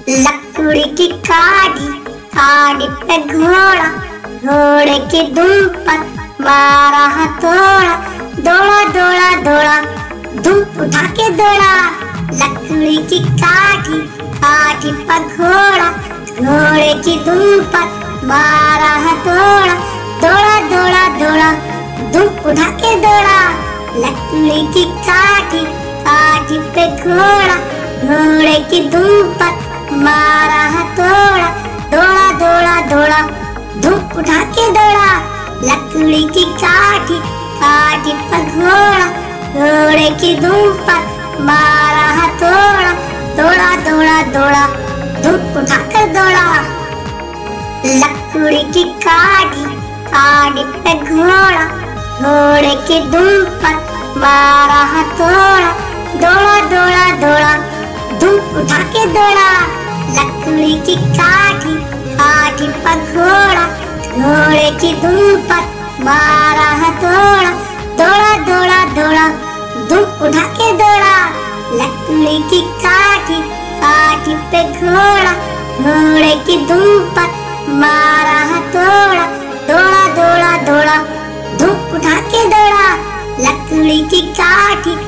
लकड़ी की काठी, काठी पे घोड़ा, घोड़े की दुम पर मारा हथौड़ा। दौड़ा दौड़ा दौड़ा, धूप उठा के दौड़ा। लकड़ी की काठी, काठी पर घोड़ा, घोड़े की दुम पर मारा हथौड़ा। दौड़ा दौड़ा दौड़ा, धूप उठा के दौड़ा। लकड़ी की काठी, काठी पे घोड़ा, घोड़े की दुम पर मारा हथौड़ा। दौड़ा दौड़ा दौड़ा, धूप उठा के दौड़ा। लकड़ी की काठी, काठी पर घोड़ा, घोड़े की दुम पर मारा हथौड़ा। दौड़ा दौड़ा दौड़ा, धूप उठा कर दौड़ा। लकड़ी की काठी, काठी पे घोड़ा, घोड़े की दुम पर मारा हथौड़ा। दौड़ा दौड़ा दौड़ा, धूप उठा के दौड़ा। लकड़ी की काठी, काठी पर घोड़ा, घोड़े की दुम पर मारा हथौड़ा। दौड़ा दौड़ा दौड़ा, धूप उठा के दौड़ा। लकड़ी की काठी, काठी पे घोड़ा, घोड़े की दुम पर मारा हथौड़ा। दौड़ा दौड़ा दौड़ा, धूप उठा के दौड़ा। लकड़ी की काठी,